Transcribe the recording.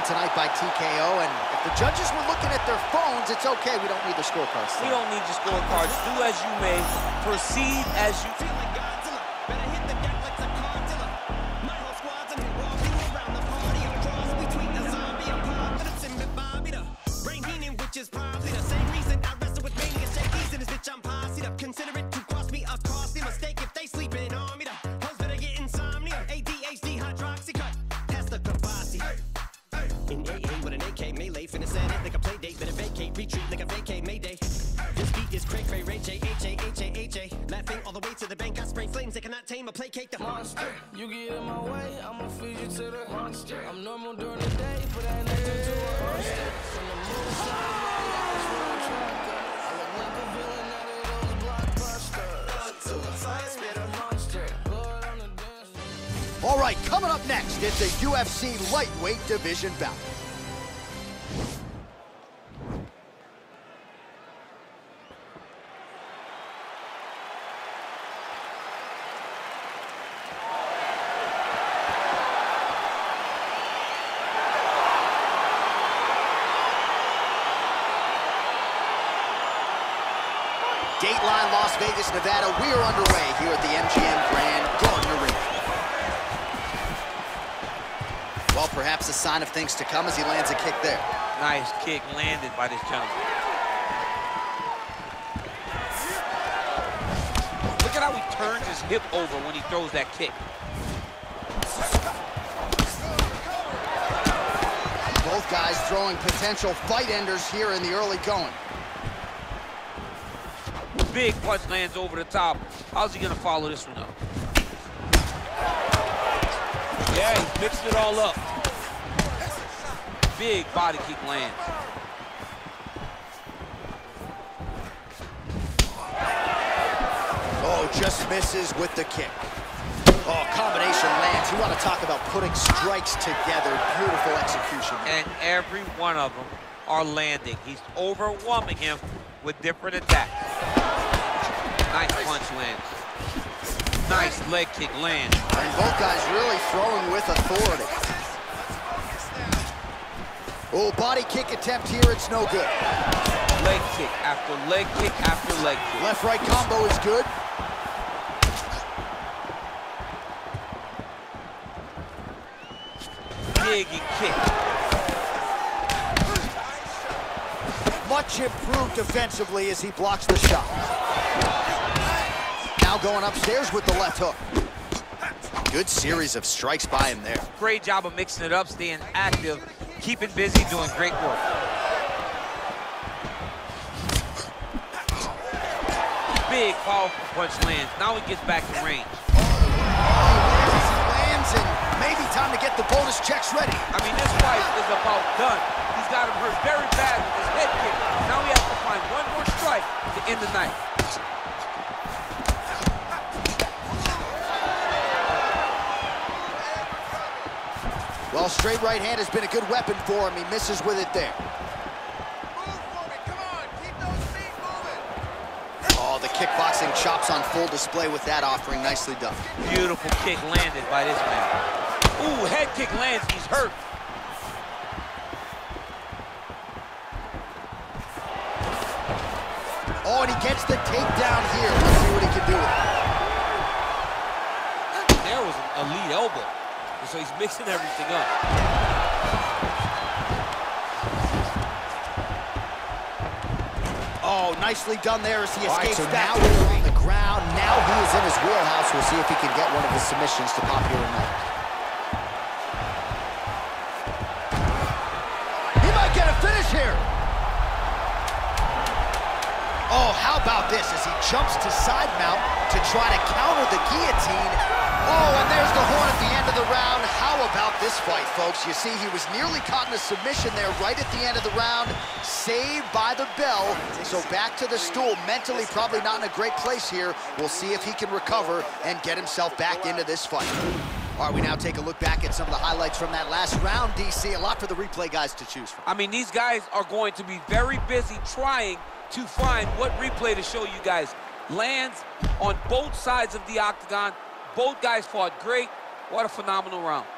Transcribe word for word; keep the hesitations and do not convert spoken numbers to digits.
tonight by T K O, and if the judges were looking at their phones, it's okay. We don't need the scorecards. We don't need the scorecards. Do as you may. Proceed as you... Consider it to cost me a costly mistake if they sleeping on me. The hoes better get insomnia. A D H D hydroxycut. Pass the Kavasi. In A A with an A K melee, finna set it like a play date. Better vacate, retreat like a vacate mayday. This beat is cray cray, Ray J, H A, H A, H A. Laughing all the way to the bank. I spray flames they cannot tame or placate the monster. You get in my way, I'ma feed you to the monster. I'm normal during the day, but I ain't nothing to a monster. From the moon side, that's where I'm trying to go. I look like a villain out of those blockbusters. To the fire, spit a monster. Blood on the dance floor. All right, coming up next, it's a U F C lightweight division bout. Dateline, Las Vegas, Nevada. We are underway here at the M G M Grand Garden Arena. Well, perhaps a sign of things to come as he lands a kick there. Nice kick landed by this gentleman. Look at how he turns his hip over when he throws that kick. Both guys throwing potential fight enders here in the early going. Big punch lands over the top. How's he gonna follow this one up? Yeah, he mixed it all up. Big body kick lands. Oh, just misses with the kick. Oh, combination lands. You want to talk about putting strikes together. Beautiful execution. And every one of them are landing. He's overwhelming him with different attacks. Nice punch lands. Nice leg kick lands. And both guys really throwing with authority. Oh, body kick attempt here, it's no good. Leg kick after leg kick after leg kick. Left-right combo is good. Big kick. Much improved defensively as he blocks the shot. Now going upstairs with the left hook. Good series of strikes by him there. Great job of mixing it up, staying active, keeping busy, doing great work. Big, powerful punch lands. Now he gets back in range. He lands, and maybe time to get the bonus checks ready. I mean, this fight is about done. He's got him hurt very bad with his head kick. Now he has to find one more strike to end the night. Well, straight right hand has been a good weapon for him. He misses with it there. Move for me, come on, keep those feet moving. Oh, the kickboxing chops on full display with that offering. Nicely done. Beautiful kick landed by this man. Ooh, head kick lands, he's hurt. Oh, and he gets the takedown here. Let's see what he can do with it. There was an elite elbow. So he's mixing everything up. Oh, nicely done there as he escapes right, so back now we're on the ground. Now he is in his wheelhouse. We'll see if he can get one of his submissions to pop here tonight. He might get a finish here. Oh, how about this as he jumps to side mount to try to counter the guillotine. Oh, and there's the horn at the end of the round. How about this fight, folks? You see, he was nearly caught in a submission there right at the end of the round. Saved by the bell. So back to the stool. Mentally probably not in a great place here. We'll see if he can recover and get himself back into this fight. All right, we now take a look back at some of the highlights from that last round, D C. A lot for the replay guys to choose from. I mean, these guys are going to be very busy trying to find what replay to show you guys. Lands on both sides of the octagon. Both guys fought great. What a phenomenal round.